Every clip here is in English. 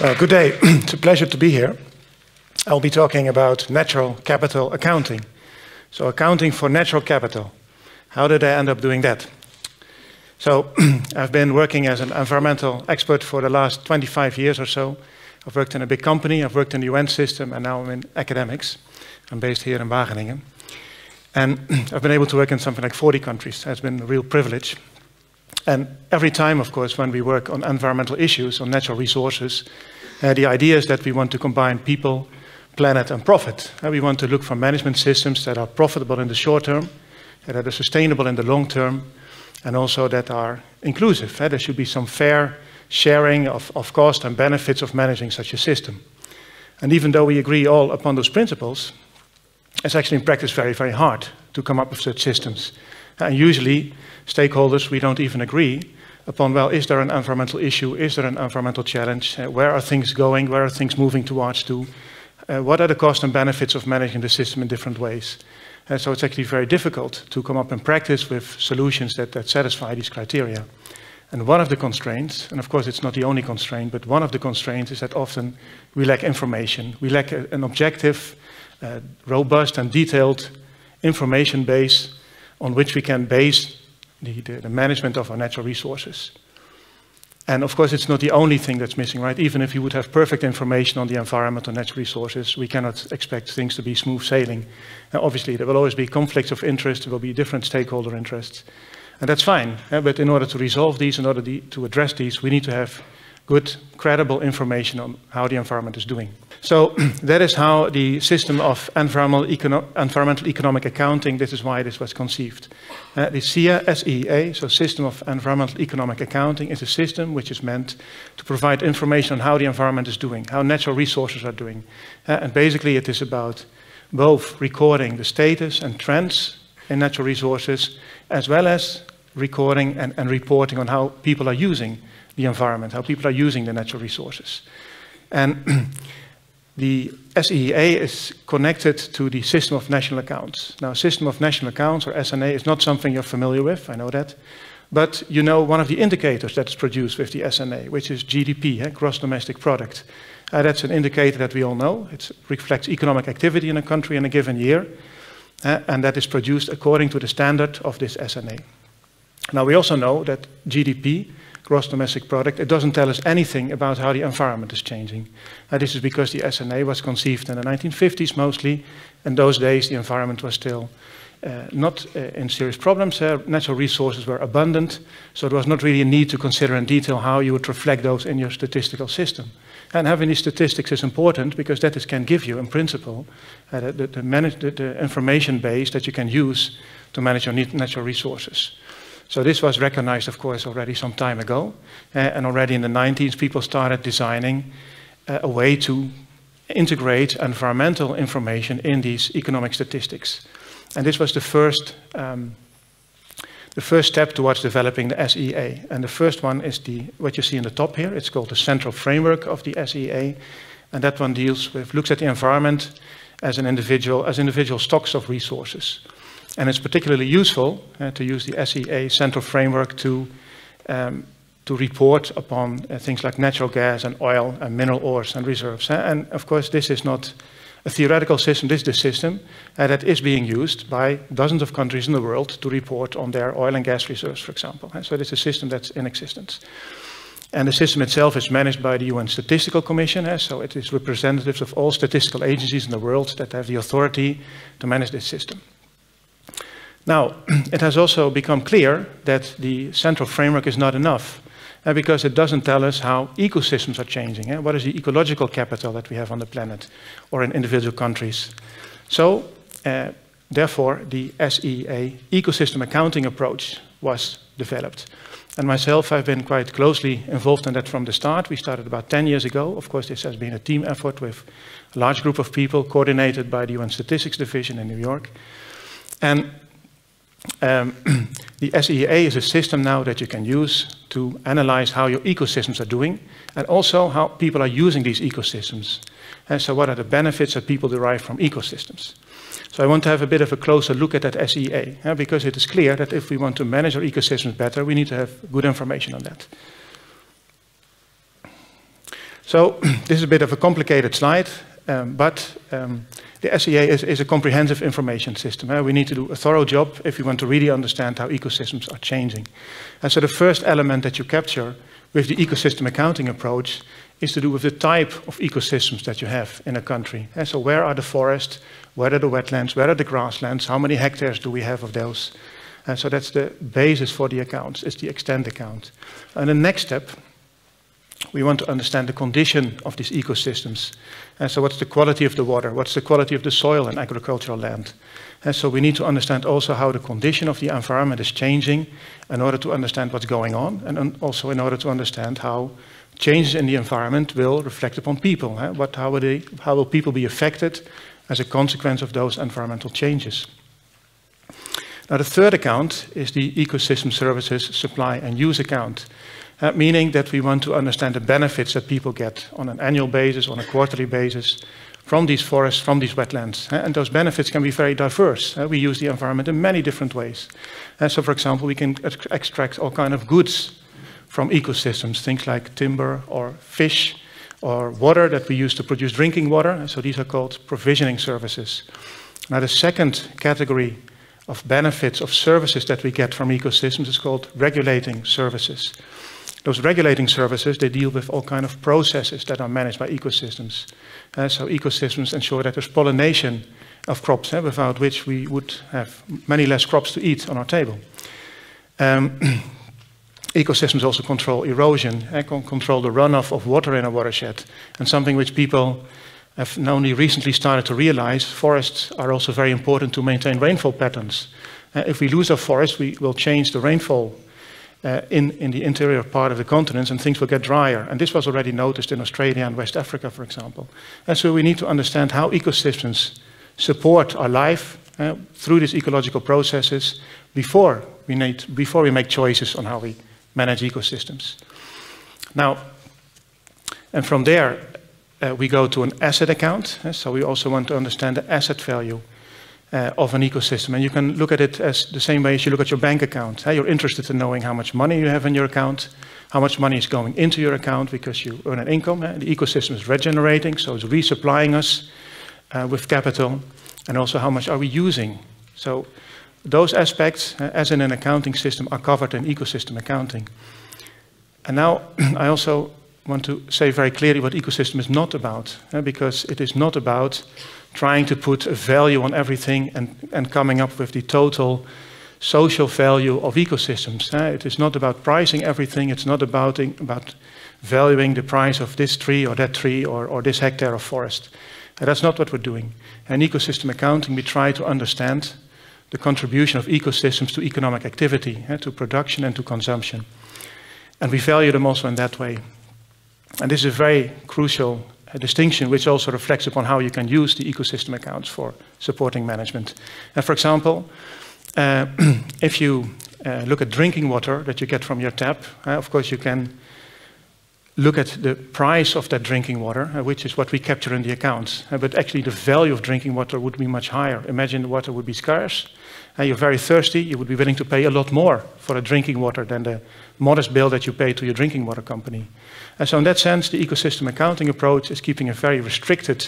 Good day. It's a pleasure to be here. I'll be talking about natural capital accounting. So accounting for natural capital. How did I end up doing that? So I've been working as an environmental expert for the last 25 years or so. I've worked in a big company, I've worked in the UN system, and now I'm in academics. I'm based here in Wageningen. And I've been able to work in something like 40 countries. It's been a real privilege. And every time, of course, when we work on environmental issues, on natural resources, the idea is that we want to combine people, planet, and profit. We want to look for management systems that are profitable in the short term, that are sustainable in the long term, and also that are inclusive. There should be some fair sharing of cost and benefits of managing such a system. And even though we agree all upon those principles, it's actually in practice very, very hard to come up with such systems. And usually, stakeholders, we don't even agree upon, well, is there an environmental issue? Is there an environmental challenge? Where are things going? Where are things moving towards to? What are the costs and benefits of managing the system in different ways? So it's actually very difficult to come up in practice with solutions that satisfy these criteria. And one of the constraints, and of course it's not the only constraint, but one of the constraints is that often we lack information. We lack an objective, robust and detailed information base on which we can base the management of our natural resources. And of course, it's not the only thing that's missing, right? Even if you would have perfect information on the environment or natural resources, we cannot expect things to be smooth sailing. Now, obviously, there will always be conflicts of interest, there will be different stakeholder interests. And that's fine, but in order to resolve these, in order to address these, we need to have good, credible information on how the environment is doing. So that is how the system of environmental economic accounting, this is why this was conceived. The SEA, S-E-A, so System of Environmental Economic Accounting, is a system which is meant to provide information on how the environment is doing, how natural resources are doing. And basically it is about both recording the status and trends in natural resources, as well as recording and reporting on how people are using the environment, how people are using the natural resources. And the SEA is connected to the System of National Accounts. Now, System of National Accounts, or SNA, is not something you're familiar with, I know that. But you know one of the indicators that's produced with the SNA, which is GDP, Gross Domestic Product. That's an indicator that we all know. It reflects economic activity in a country in a given year. And that is produced according to the standard of this SNA. Now, we also know that GDP, Gross Domestic Product, it doesn't tell us anything about how the environment is changing. This is because the SNA was conceived in the 1950s mostly. In those days, the environment was still not in serious problems. Natural resources were abundant, so there was not really a need to consider in detail how you would reflect those in your statistical system. And having these statistics is important because that can give you, in principle, the information base that you can use to manage your natural resources. So this was recognized, of course, already some time ago. And already in the 90s, people started designing a way to integrate environmental information in these economic statistics. And this was the first step towards developing the SEA. And the first one is what you see in the top here. It's called the Central Framework of the SEA. And that one looks at the environment as individual stocks of resources. And it's particularly useful to use the SEA Central Framework to report upon things like natural gas and oil and mineral ores and reserves. And of course, this is not a theoretical system. This is the system that is being used by dozens of countries in the world to report on their oil and gas reserves, for example. So this is a system that's in existence. And the system itself is managed by the UN Statistical Commission. So it is representatives of all statistical agencies in the world that have the authority to manage this system. Now, it has also become clear that the central framework is not enough because it doesn't tell us how ecosystems are changing. What is the ecological capital that we have on the planet or in individual countries? So, therefore, the SEA ecosystem accounting approach was developed. And myself, I've been quite closely involved in that from the start. We started about 10 years ago. Of course, this has been a team effort with a large group of people coordinated by the UN Statistics Division in New York. And the SEA is a system now that you can use to analyze how your ecosystems are doing and also how people are using these ecosystems. And so what are the benefits that people derive from ecosystems? So I want to have a bit of a closer look at that SEA, because it is clear that if we want to manage our ecosystems better, we need to have good information on that. So this is a bit of a complicated slide, but the SEA is a comprehensive information system. We need to do a thorough job if we want to really understand how ecosystems are changing. And so the first element that you capture with the ecosystem accounting approach is to do with the type of ecosystems that you have in a country. And so where are the forests, where are the wetlands, where are the grasslands, how many hectares do we have of those? So that's the basis for the accounts, it's the extent account. And the next step, we want to understand the condition of these ecosystems. And so what's the quality of the water? What's the quality of the soil and agricultural land? And so we need to understand also how the condition of the environment is changing in order to understand what's going on, and also in order to understand how changes in the environment will reflect upon people. How will people be affected as a consequence of those environmental changes? Now, the third account is the ecosystem services supply and use account. Meaning that we want to understand the benefits that people get on an annual basis, on a quarterly basis, from these forests, from these wetlands. And those benefits can be very diverse. We use the environment in many different ways. So, for example, we can extract all kinds of goods from ecosystems, things like timber or fish or water that we use to produce drinking water. So these are called provisioning services. Now, the second category of benefits of services that we get from ecosystems is called regulating services. Those regulating services, they deal with all kinds of processes that are managed by ecosystems. So ecosystems ensure that there's pollination of crops, without which we would have many less crops to eat on our table. Ecosystems also control erosion, control the runoff of water in a watershed. And something which people have only recently started to realize, forests are also very important to maintain rainfall patterns. If we lose our forests, we will change the rainfall in the interior part of the continents, and things will get drier. And this was already noticed in Australia and West Africa, for example. And so we need to understand how ecosystems support our life through these ecological processes before we make choices on how we manage ecosystems. Now, and from there, we go to an asset account. So we also want to understand the asset value of an ecosystem. And you can look at it as the same way as you look at your bank account. You're interested in knowing how much money you have in your account, how much money is going into your account because you earn an income. The ecosystem is regenerating, so it's resupplying us with capital. And also how much are we using. So those aspects, as in an accounting system, are covered in ecosystem accounting. And now I also want to say very clearly what ecosystem is not about, because it is not about trying to put a value on everything and coming up with the total social value of ecosystems. It is not about pricing everything. It's not about valuing the price of this tree or that tree or this hectare of forest. And that's not what we're doing. In ecosystem accounting, we try to understand the contribution of ecosystems to economic activity, to production and to consumption. And we value them also in that way. And this is a very crucial distinction, which also reflects upon how you can use the ecosystem accounts for supporting management. And for example, if you look at drinking water that you get from your tap, of course you can look at the price of that drinking water, which is what we capture in the accounts. But actually the value of drinking water would be much higher. Imagine the water would be scarce. You're very thirsty, you would be willing to pay a lot more for the drinking water than the modest bill that you pay to your drinking water company. And so in that sense, the ecosystem accounting approach is keeping a very restricted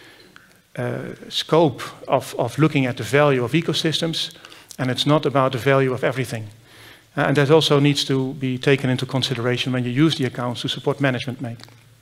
scope of looking at the value of ecosystems, and it's not about the value of everything. And that also needs to be taken into consideration when you use the accounts to support management make.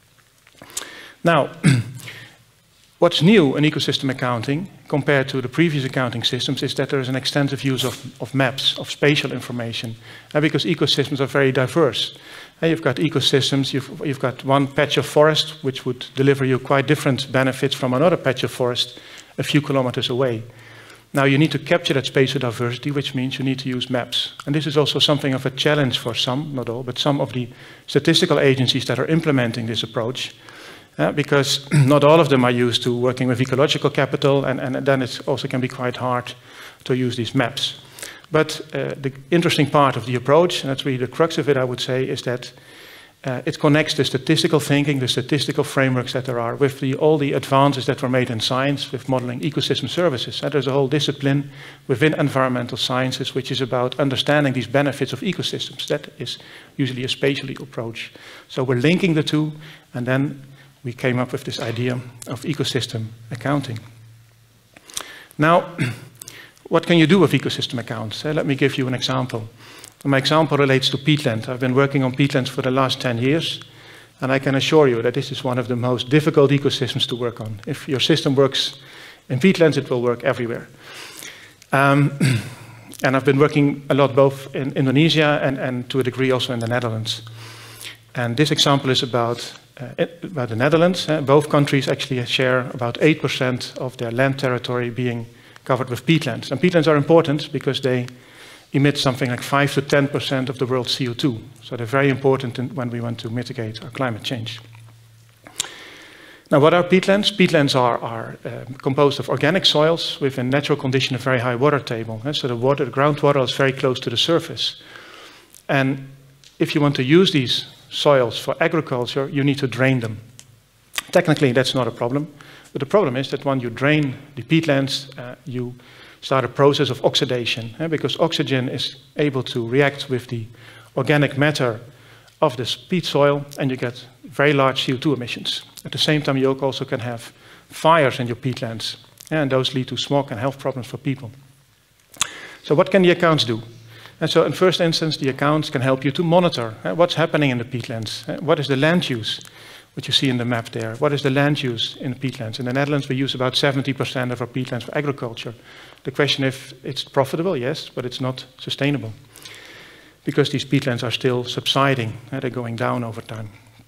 Now, what's new in ecosystem accounting compared to the previous accounting systems is that there is an extensive use of maps, of spatial information, because ecosystems are very diverse. You've got ecosystems, you've got one patch of forest which would deliver you quite different benefits from another patch of forest a few kilometers away. Now you need to capture that spatial diversity, which means you need to use maps. And this is also something of a challenge for some, not all, but some of the statistical agencies that are implementing this approach, because not all of them are used to working with ecological capital, and then it also can be quite hard to use these maps. But the interesting part of the approach, and that's really the crux of it, I would say, is that it connects the statistical thinking, the statistical frameworks that there are, with all the advances that were made in science with modeling ecosystem services. There's a whole discipline within environmental sciences which is about understanding these benefits of ecosystems. That is usually a spatial approach. So we're linking the two, and then we came up with this idea of ecosystem accounting. Now, what can you do with ecosystem accounts? Let me give you an example. My example relates to peatland. I've been working on peatlands for the last 10 years, and I can assure you that this is one of the most difficult ecosystems to work on. If your system works in peatlands, it will work everywhere. And I've been working a lot both in Indonesia and to a degree also in the Netherlands. And this example is about the Netherlands. Both countries actually share about 8% of their land territory being covered with peatlands. And peatlands are important because they emit something like 5 to 10% of the world's CO2. So they're very important when we want to mitigate our climate change. Now, what are peatlands? Peatlands are composed of organic soils with a natural condition of very high water table. So the groundwater is very close to the surface. And if you want to use these soils for agriculture, you need to drain them. Technically, that's not a problem. But the problem is that when you drain the peatlands, you start a process of oxidation, because oxygen is able to react with the organic matter of this peat soil, and you get very large CO2 emissions. At the same time, you also can have fires in your peatlands, and those lead to smog and health problems for people. So what can the accounts do? And so in first instance, the accounts can help you to monitor what's happening in the peatlands. What is the land use, what you see in the map there? What is the land use in the peatlands? In the Netherlands, we use about 70% of our peatlands for agriculture. The question if it's profitable, yes, but it's not sustainable, because these peatlands are still subsiding. They're going down over time.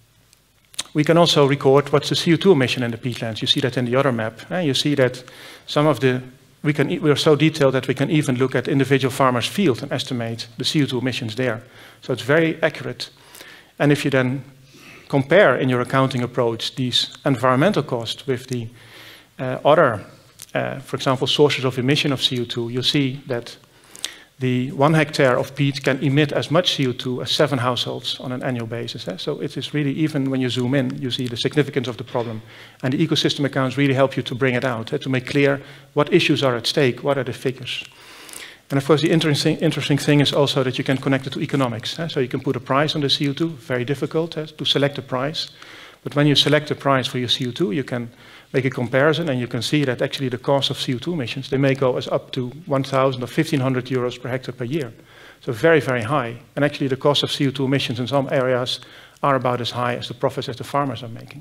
We can also record what's the CO2 emission in the peatlands. You see that in the other map. You see that some of the, we are so detailed that we can even look at individual farmers' field and estimate the CO2 emissions there. So it's very accurate. And if you then compare in your accounting approach these environmental costs with the other, for example, sources of emission of CO2, you'll see that the 1 hectare of peat can emit as much CO2 as 7 households on an annual basis. So it is really, even when you zoom in, you see the significance of the problem. And the ecosystem accounts really help you to bring it out, to make clear what issues are at stake, what are the figures. And of course, the interesting thing is also that you can connect it to economics. So you can put a price on the CO2, very difficult to select a price. But when you select a price for your CO2, you can make a comparison, and you can see that actually the cost of CO2 emissions, they may go as up to 1,000 or 1,500 euros per hectare per year. So very, very high. And actually the cost of CO2 emissions in some areas are about as high as the profits that the farmers are making.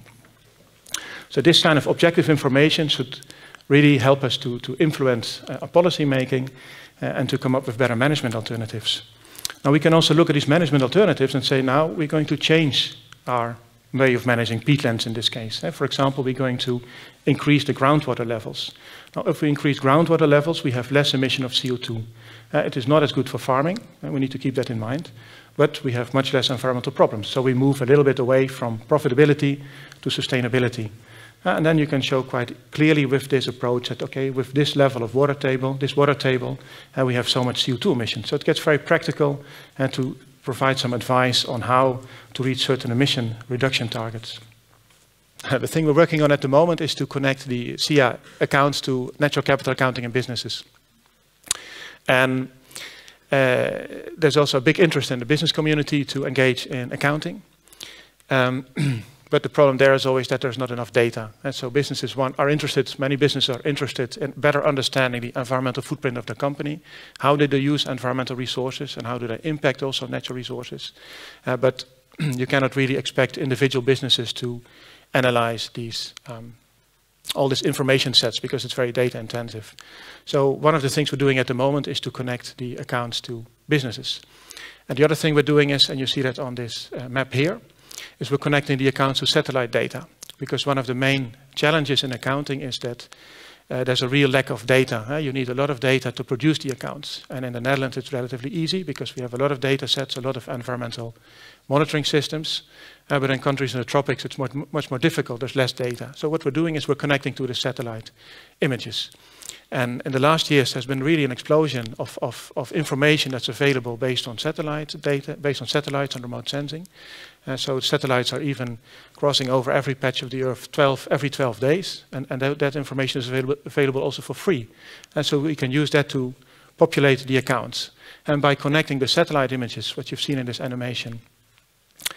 So this kind of objective information should really help us to influence our policy making and to come up with better management alternatives. Now we can also look at these management alternatives and say, now we're going to change our way of managing peatlands in this case. For example, we're going to increase the groundwater levels. Now, if we increase groundwater levels, we have less emission of CO2. It is not as good for farming, and we need to keep that in mind, but we have much less environmental problems. So we move a little bit away from profitability to sustainability. And then you can show quite clearly with this approach that, okay, with this level of water table, we have so much CO2 emissions. So it gets very practical and to provide some advice on how to reach certain emission reduction targets. The thing we're working on at the moment is to connect the SIA accounts to natural capital accounting in businesses. And there's also a big interest in the business community to engage in accounting. But the problem there is always that there's not enough data. And so businesses are interested, many businesses are interested in better understanding the environmental footprint of their company. How do they use environmental resources and how do they impact also natural resources? But you cannot really expect individual businesses to analyze these, all these information sets because it's very data intensive. So one of the things we're doing at the moment is to connect the accounts to businesses. And the other thing we're doing is, and you see that on this map here, is we're connecting the accounts to satellite data. Because one of the main challenges in accounting is that there's a real lack of data. You need a lot of data to produce the accounts. And in the Netherlands, it's relatively easy because we have a lot of data sets, a lot of environmental monitoring systems. But in countries in the tropics, it's much more difficult. There's less data. So what we're doing is we're connecting to the satellite images. And in the last years, there's been really an explosion of information that's available based on satellite data, based on satellites and remote sensing. So satellites are even crossing over every patch of the Earth every 12 days. And that information is available also for free. And so we can use that to populate the accounts. And by connecting the satellite images, what you've seen in this animation,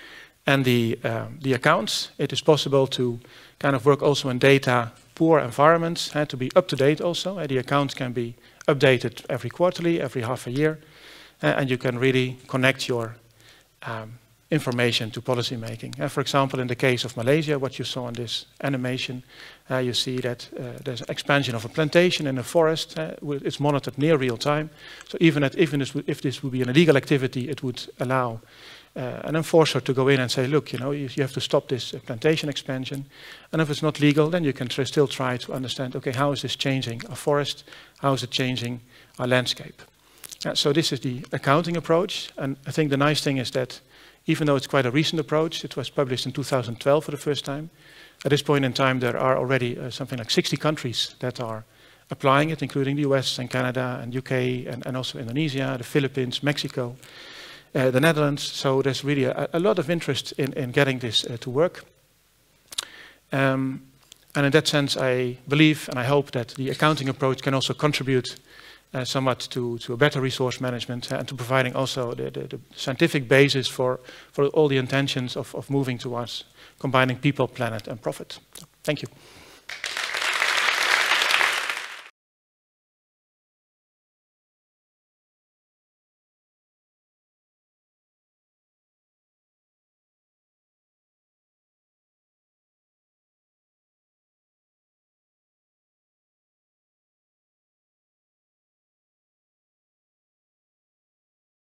And the accounts, it is possible to kind of work also in data poor environments, to be up to date also. The accounts can be updated every quarterly, every half a year, and you can really connect your information to policy making. For example, in the case of Malaysia, what you saw in this animation, you see that there's an expansion of a plantation in a forest. It's monitored near real time. So even if this would be an illegal activity, it would allow an enforcer to go in and say, look, you have to stop this plantation expansion. And if it's not legal, then you can still try to understand, okay, how is this changing our forest? How is it changing our landscape? So this is the accounting approach. And I think the nice thing is that even though it's quite a recent approach, it was published in 2012 for the first time. At this point in time, there are already something like 60 countries that are applying it, including the US and Canada and UK and also Indonesia, the Philippines, Mexico, the Netherlands. So there's really a lot of interest in getting this to work. And in that sense, I believe and I hope that the accounting approach can also contribute somewhat to a better resource management and to providing also the scientific basis for all the intentions of moving towards combining people, planet and profit. So, thank you.